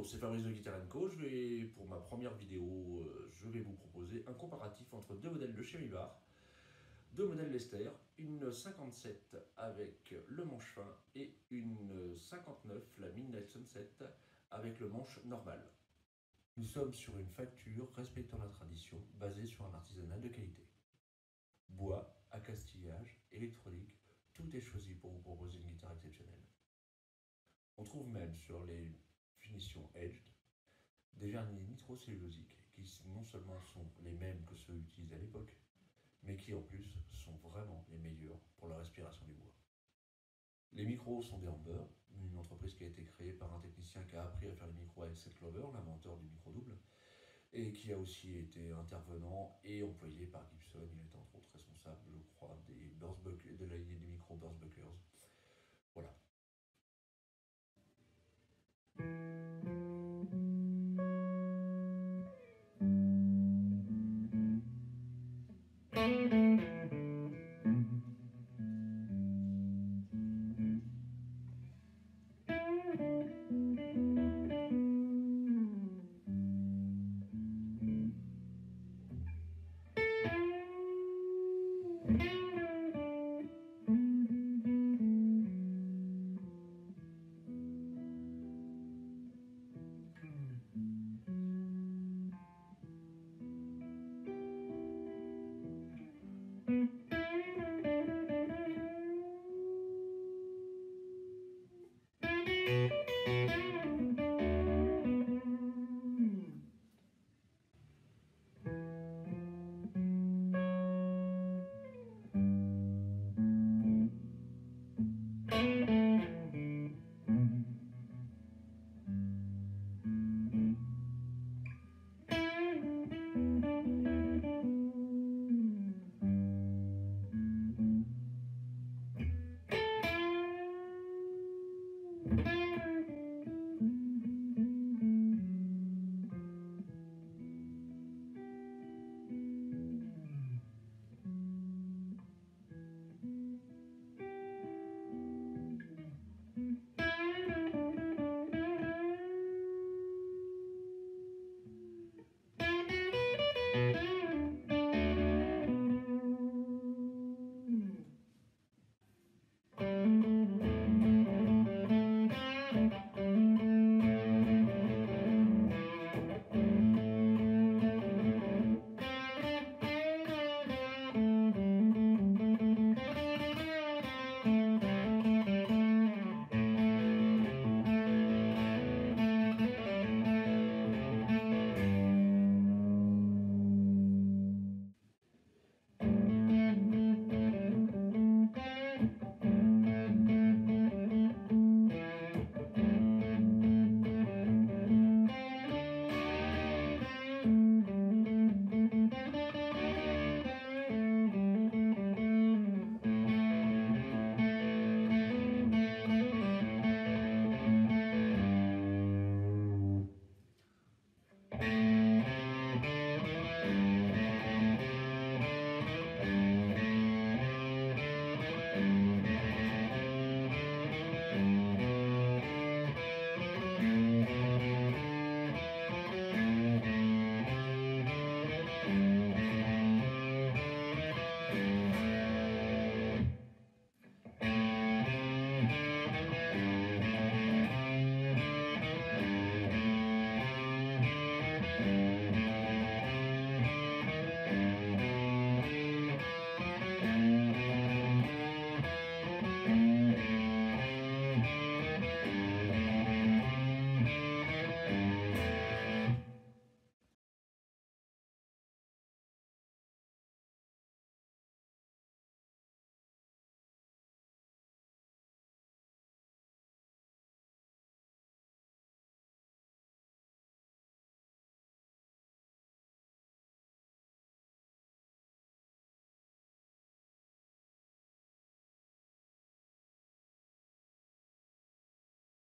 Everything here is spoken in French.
c'est Fabrice de Guitar & Co. Pour ma première vidéo, je vais vous proposer un comparatif entre deux modèles de Cherry Bar, deux modèles Lester, une 57 avec le manche fin et une 59, la Midnight Sunset, avec le manche normal. Nous sommes sur une facture respectant la tradition, basée sur un artisanat de qualité. Bois, accastillage, électronique, tout est choisi pour vous proposer une guitare exceptionnelle. On trouve même sur les finitions Edged des vernis nitrocellulosiques qui non seulement sont les mêmes que ceux utilisés à l'époque, mais qui en plus sont vraiment les meilleurs pour la respiration du bois. Les micros sont des Amber, une entreprise qui a été créée par un technicien qui a appris à faire les micros avec Seth Glover, l'inventeur du micro double, et qui a aussi été intervenant et employé par Gibson. Il est entre autres responsable, je crois, des micros Burst Bucklers. Voilà.